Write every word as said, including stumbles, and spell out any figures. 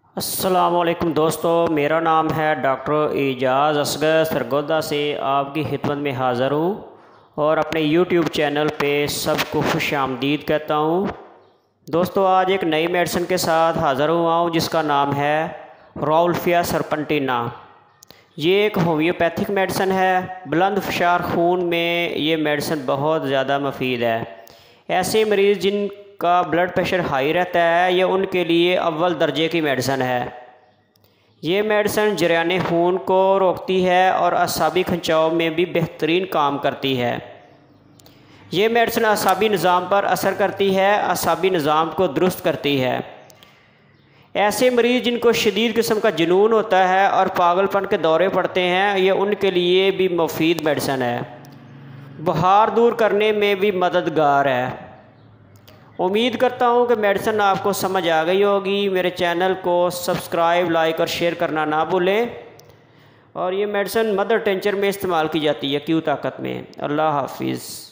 अस्सलामुअलैकुम दोस्तों, मेरा नाम है डॉक्टर एजाज़ असगर सरगोदा से आपकी खिदमत में हाज़िर हूँ और अपने यूट्यूब चैनल पे सबको खुश आमदीद कहता हूँ। दोस्तों, आज एक नई मेडिसिन के साथ हाज़िर हुआ हूँ जिसका नाम है राउल्फिया सरपेंटिना। ये एक होम्योपैथिक मेडिसिन है। बुलंद फशार खून में ये मेडिसिन बहुत ज़्यादा मुफीद है। ऐसे मरीज़ जिनका ब्लड प्रेशर हाई रहता है, ये उनके लिए अव्वल दर्जे की मेडिसिन है। ये मेडिसिन जरियाने खून को रोकती है और असाबी खिंचाव में भी बेहतरीन काम करती है। ये मेडिसिन असाबी निज़ाम पर असर करती है, असाबी निज़ाम को दुरुस्त करती है। ऐसे मरीज़ जिनको शदीद किस्म का जुनून होता है और पागलपन के दौरे पड़ते हैं, ये उनके लिए भी मुफीद मेडिसिन है। बुखार दूर करने में भी मददगार है। उम्मीद करता हूँ कि मेडिसिन आपको समझ आ गई होगी। मेरे चैनल को सब्सक्राइब, लाइक और शेयर करना ना भूलें। और ये मेडिसिन मदर टेंचर में इस्तेमाल की जाती है, क्यू ताकत में। अल्लाह हाफिज़।